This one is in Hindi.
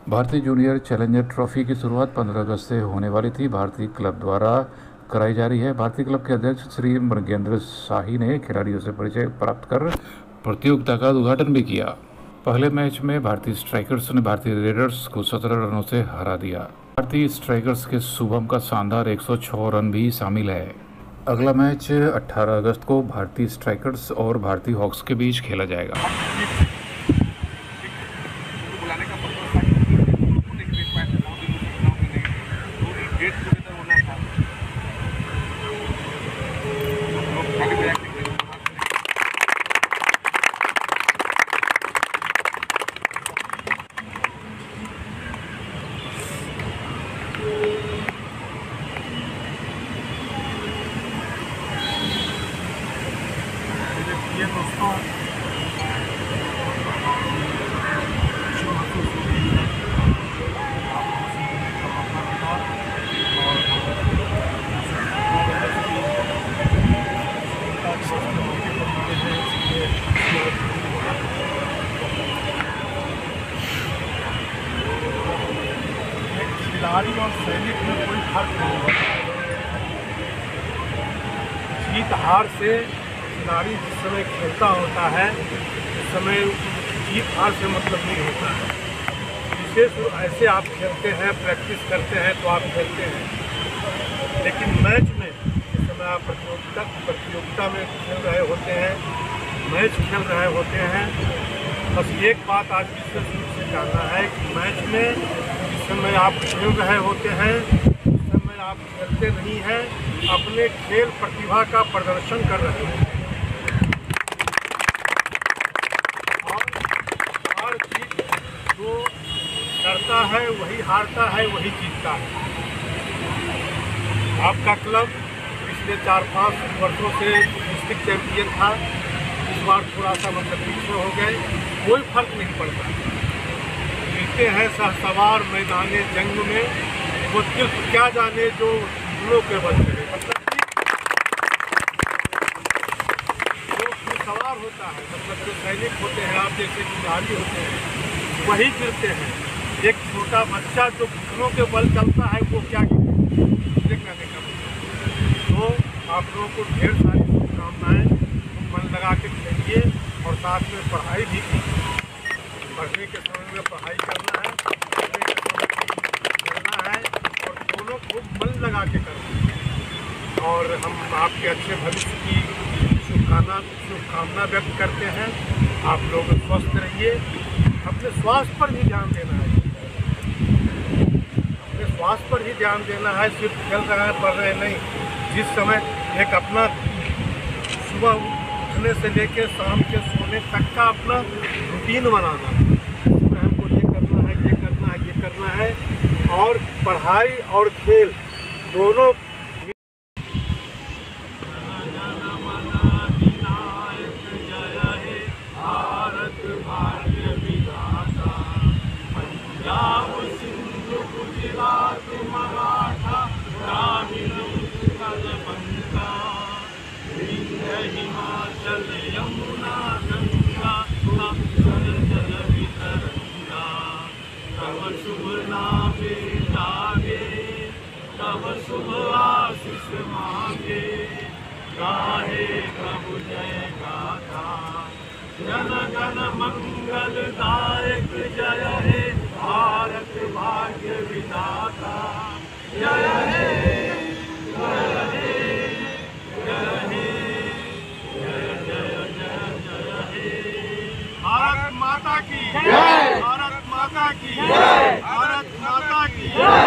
भारतीय जूनियर चैलेंजर ट्रॉफी की शुरुआत 15 अगस्त से होने वाली थी। भारतीय क्लब द्वारा कराई जा रही है। भारतीय क्लब के अध्यक्ष श्री मृगेंद्र शाही ने खिलाड़ियों से परिचय प्राप्त कर प्रतियोगिता का उद्घाटन भी किया। पहले मैच में भारतीय स्ट्राइकर्स ने भारतीय रेडर्स को 17 रनों से हरा दिया। भारतीय स्ट्राइकर्स के शुभम का शानदार 106 रन भी शामिल है। अगला मैच 18 अगस्त को भारतीय स्ट्राइकर्स और भारतीय हॉक्स के बीच खेला जाएगा। ये दोस्तों खिलाड़ी और सैनिक में कोई फर्क नहीं होता। जीत हार से खिलाड़ी जिस समय खेलता होता है उस समय जीत हार से मतलब नहीं होता है। विशेष ऐसे आप खेलते हैं, प्रैक्टिस करते हैं तो आप खेलते हैं, लेकिन मैच में जिस समय आप प्रतियोगिता में खेल रहे होते हैं, मैच खेल रहे होते हैं, बस एक बात आज विशेष रूप से जानना है कि मैच में जिस समय आप खेल रहे होते हैं उस समय आप खेलते नहीं हैं, अपने खेल प्रतिभा का प्रदर्शन कर रहे हैं। जो करता है वही हारता है, वही जीतता है। आपका क्लब पिछले 4-5 वर्षों से डिस्ट्रिक्ट चैंपियन था, इस बार थोड़ा सा मतलब पीछे हो गए, कोई फर्क नहीं पड़ता। जीते हैं सहसवार मैदान जंग में, वो सिर्फ क्या जाने जो फूलों के बल चले, मतलब जो सवार होता है, मतलब जो सैनिक होते हैं, आप जैसे खिलाड़ी होते हैं, वही गिरते हैं। एक छोटा बच्चा जो घुटनों के बल चलता है वो क्या गिरते हैं। तो आप लोगों को ढेर सारी शुभकामनाएँ, मन लगा के खेलिए और साथ में पढ़ाई भी कीजिए। पढ़ने के समय में पढ़ाई करना है, पढ़ने के समय खेलना है और दोनों को मन लगा के करना है। और हम आपके अच्छे भविष्य की शुभकामना व्यक्त करते हैं। आप लोग स्वस्थ रहिए, अपने स्वास्थ्य पर भी ध्यान देना है, अपने स्वास्थ्य पर ही ध्यान देना है। सिर्फ खेल रहे हैं, पढ़ रहे नहीं। जिस समय एक अपना सुबह उठने से लेकर शाम के सोने तक का अपना रूटीन बनाना, इसमें हमको ये करना है, ये करना है, ये करना है, और पढ़ाई और खेल दोनों। हिमाचल यमुना गंगा जल जल वितरंगा, तब शुभ नामे जागे, तब शुभ आशीष मांगे, गाहे प्रभु जय गाथा, जन गण मंगल दायक जय हे भारत भाग्य विधाता, जय हे जय हे जय हे भारत माता की जय, भारत माता की जय, भारत माता की जय।